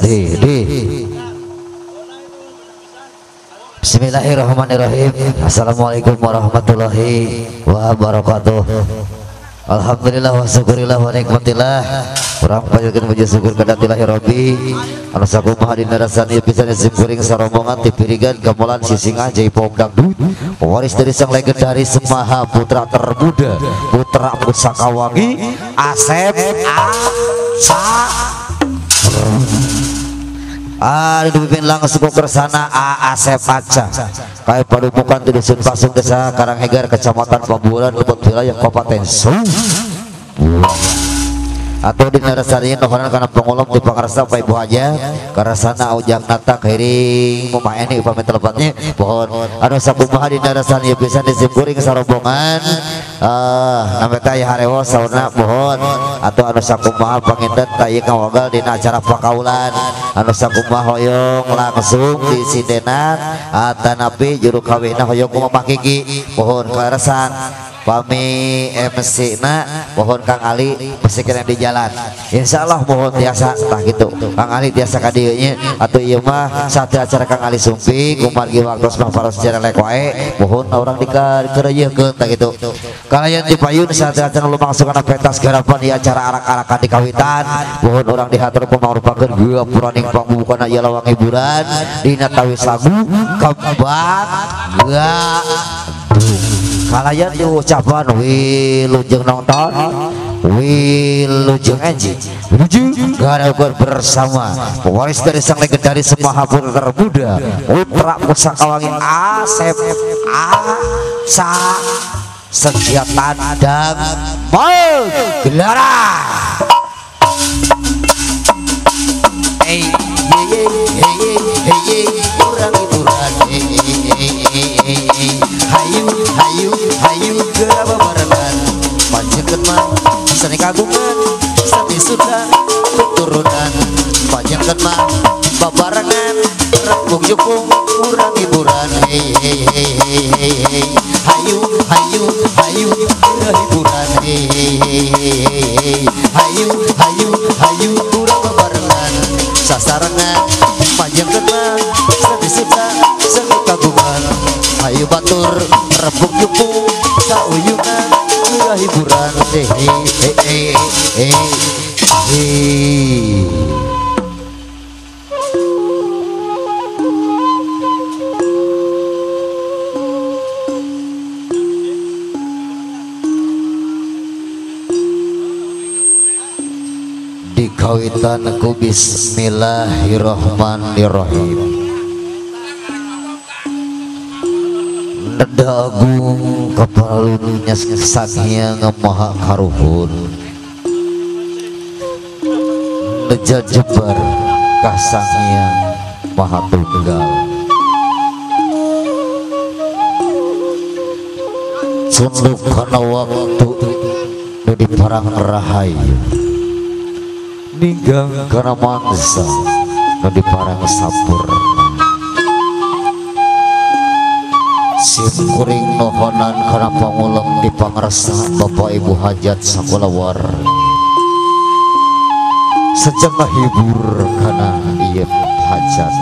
di Bismillahirrahmanirrahim. Assalamualaikum warahmatullahi wabarakatuh. Alhamdulillah wa syukurillah wa nikmatillah. Urang panjeukeun puji syukur ka Ilahi Rabbi anu sakumaha dina rasana pisan sim kuring sarombongan ti pirigan gamelan sisinga jaipong dangdut pewaris dari sang legendaris Maha putra termuda putra pusakawangi Asep dipimpin langsung ke sana Asep Aca kayak padupukan di dusun Pasung desa Karanghegar kecamatan Paburan Lebet wilayah Kabupaten atau di narasarian nohonan karena pengulung di Pakarasa Pak Ibu Haja karena sana ujang nata kering memain ini upami telepatnya pohon anu sakumaha di narasarian bisa disimpuring sarombongan namanya taya harewa sauna pohon atau anu sakumaha panginten taya kawagal di acara pakaulan anu sakumaha hoyong langsung di sidenan atanapi juru kawinna hoyong kumaha kiki pohon karasan pami MC na mohon Kang Ali pastikan di jalan insyaallah mohon biasa tah gitu Kang Ali biasa kadieunya atau ieu mah satu acara Kang Ali sumpi kumargi waktu mah para secara lek wae mohon orang dikeureuyeun tah gitu kalayan di payun satu acara lumangsung kana pentas garapan di acara arak-arakan di kawitan mohon orang dihatur pamangrupakeun geuapuraning pangbubukan ieu lawang hiburan dina tawis lagu kembang kalayan diucapan wilujeng nonton wilujeng enji wilujeng garapan bersama pewaris dari sang legendaris Maha putra termuda putra pusakawangi Asep Aca setia tandang gelaran kurang hiburan hayu geraba barengan panjangkeun mah seni kagungan seni sudah turunan panjangkeun mah babarengan rembug jukung urang hiburan hayu hiburan hayu urang babarengan sasarengan panjangkeun mah seni sudah seni kagungan hayu batur rembug jukung sauyungan udah hiburan dikawitan ku bismillahirrahmanirrahim dagung kepalunya saking maha karuhun neja jebar kasangnya maha tunggal sunduk kana waktu nu di parang rahayu ninggang kana mangsa nu di parang sampurna sim kuring nohonan karena pangulung di pangresa Bapak Ibu hajat sakulawar sejak hibur karena iya hajat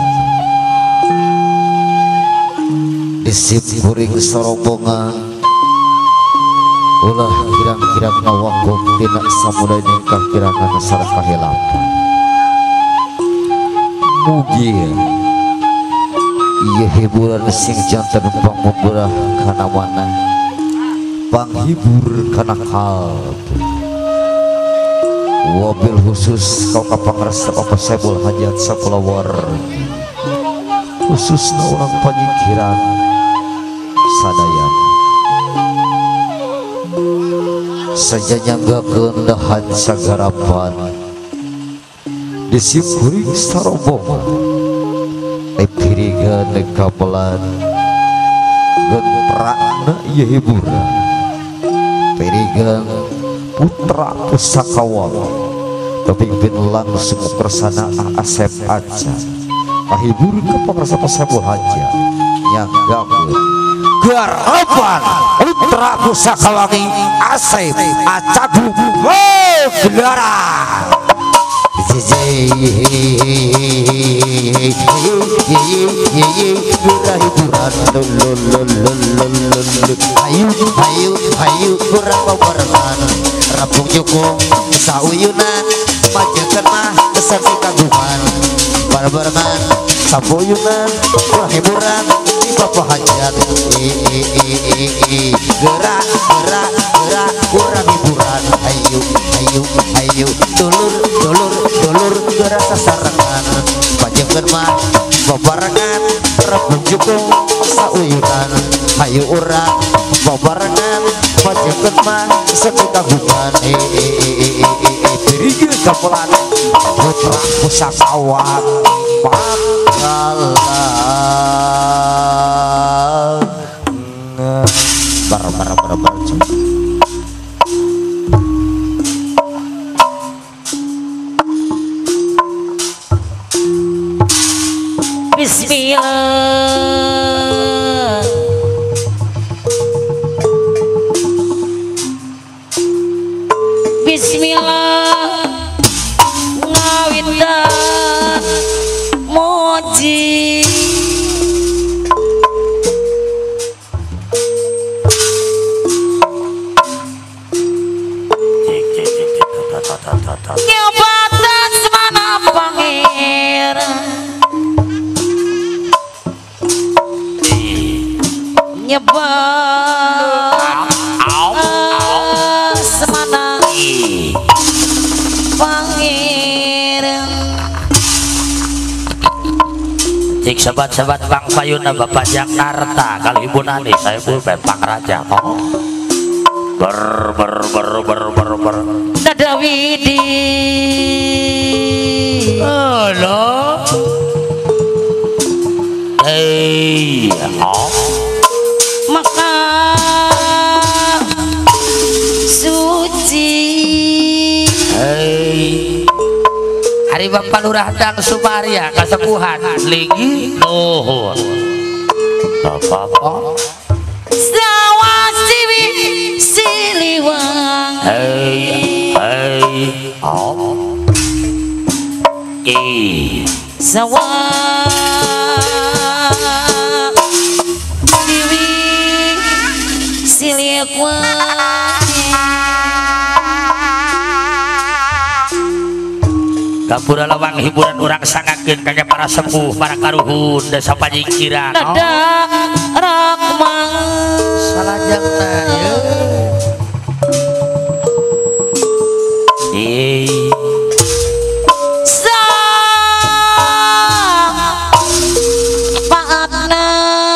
di sim kuring sarombongan ulah kirang-kirang nawakum tina samudai nikah kirangan sareng kahilapan mugi iya hiburan sing jantan pangmurah kana mana panghibur kana kalbu wabil khusus kau kapangrasa Bapak Saiful Hajat sakulawar khususna orang panyikiran sadayan sajanya gak keundahan sagarapan disimpuri sarombongan pirigan gamelan gentrakna ieu hiburan pirigan putra pusakawangi kepimpin langsung kersana Asep Aca kahibur ke pangrasa Saiful Hajat nyanggakeun garapan putra pusakawangi Asep Aca gelaran Hayu kurang babarengan Rampung Jukung sauyunan majekan mah kesani kagungan barengan sabuyunan wah hiburan di bapak hajat gerak kurang hiburan ayu dulur gerak sasarangan majekan mah babarengan Rampung Jukung sauyunan hayu urang babarengan majekan mah kesani kagungan Berikan kepelan putra pusakawan Pangkalan bar Bismillah Bismillah ngawitan moji nyebatan semana pangeran nyebat semana pangeran cik sobat-sobat Bang Payuna Bapak Jakarta kali ibu nani saya pun Bang Raja mau ber nada widi halo maka suci Hari Bapak Lurah dan Sumaria Kasepuhan Linggi Nuhun Bapak Sawasiwi Siliwang Sawasiwi Siliwang Kapura lawang hiburan orang sangakeun kangge para sepuh para karuhun desa panyingkiran nada rakmang salajengna ye paatna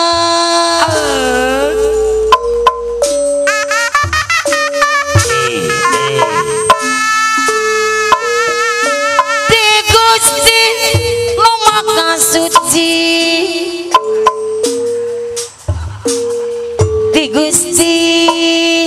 suci di Gusti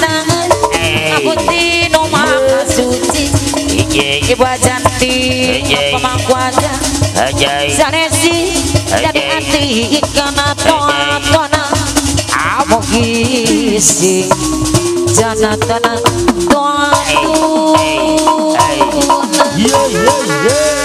sanangan ngapunti no maha suci ibu janti pemangkuaja sanesi jadi hati ikan tona amo kisi jana tona tona